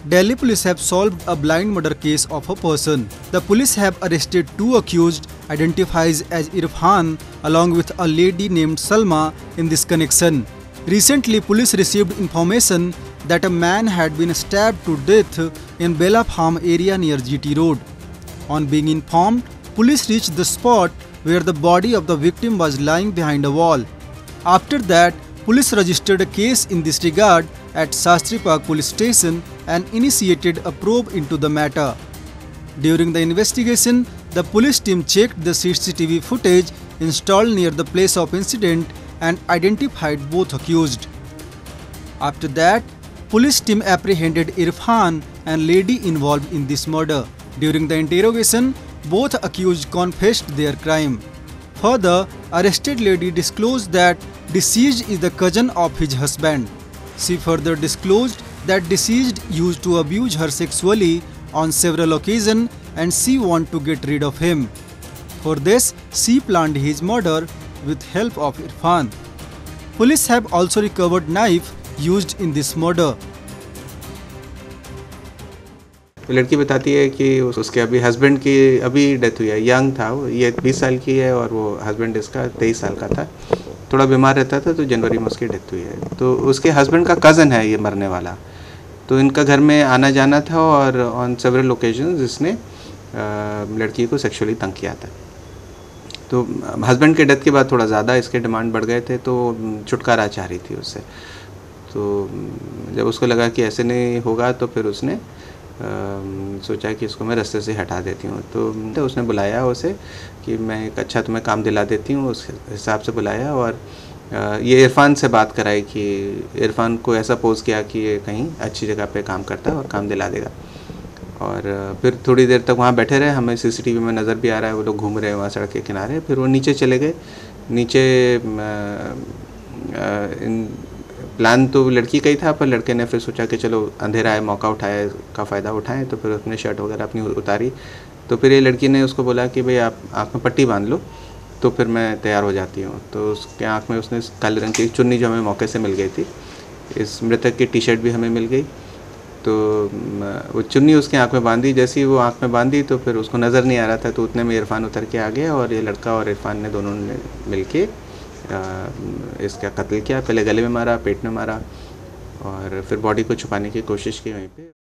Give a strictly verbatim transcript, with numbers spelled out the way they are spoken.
Delhi police have solved a blind murder case of a person. The police have arrested two accused, identified as Irfan, along with a lady named Salma in this connection. Recently, police received information that a man had been stabbed to death in Bela Farm area near G T Road. On being informed, police reached the spot where the body of the victim was lying behind a wall. After that, police registered a case in this regard at Shastri Park Police Station and initiated a probe into the matter. During the investigation, the police team checked the C C T V footage installed near the place of incident and identified both accused. After that, police team apprehended Irfan and lady involved in this murder. During the interrogation, both accused confessed their crime. Further, arrested lady disclosed that deceased is the cousin of his husband. She further disclosed that deceased used to abuse her sexually on several occasions and she wanted to get rid of him. For this, she planned his murder with help of Irfan. Police have also recovered knife used in this murder. लड़की बताती है कि उसके अभी husband की अभी death हुई है, यंग था वो, ये बीस साल की है और वो हस्बैंड इसका तेईस साल का था, थोड़ा बीमार रहता था तो जनवरी में उसकी डेथ हुई है। तो उसके हस्बैंड का कज़न है ये मरने वाला, तो इनका घर में आना जाना था और ऑन सेवरल ओकेजन्स इसने लड़की को सेक्सुअली तंग किया था। तो हस्बैंड के डेथ के बाद थोड़ा ज़्यादा इसके डिमांड बढ़ गए थे, तो छुटकारा चाह रही थी उससे। तो जब उसको लगा कि ऐसे नहीं होगा तो फिर उसने आ, सोचा कि इसको मैं रास्ते से हटा देती हूँ। तो, तो उसने बुलाया उसे कि मैं एक अच्छा तुम्हें काम दिला देती हूँ, उस हिसाब से बुलाया और आ, ये इरफान से बात कराई कि इरफान को ऐसा पोज किया कि ये कहीं अच्छी जगह पे काम करता है और काम दिला देगा। और फिर थोड़ी देर तक वहाँ बैठे रहे, हमें सीसीटीवी में नज़र भी आ रहा है वो लोग घूम रहे हैं वहाँ सड़क के किनारे। फिर वो नीचे चले गए। नीचे आ, आ, इन प्लान तो लड़की का ही था, पर लड़के ने फिर सोचा कि चलो अंधेरा है, मौका उठाए का फ़ायदा उठाएं, तो फिर अपने शर्ट वगैरह अपनी उतारी। तो फिर ये लड़की ने उसको बोला कि भाई आप आँख में पट्टी बांध लो तो फिर मैं तैयार हो जाती हूँ। तो उसके आँख में उसने काले रंग की चुन्नी जो हमें मौके से मिल गई थी, इस मृतक की टी शर्ट भी हमें मिल गई, तो वो चुन्नी उसके आँख में बांधी। जैसे ही वो आँख में बांधी तो फिर उसको नज़र नहीं आ रहा था, तो उतने में इरफान उतर के आ गया और ये लड़का और इरफान ने दोनों ने मिल के इसका कत्ल किया। पहले गले में मारा, पेट में मारा और फिर बॉडी को छुपाने की कोशिश की वहीं पे।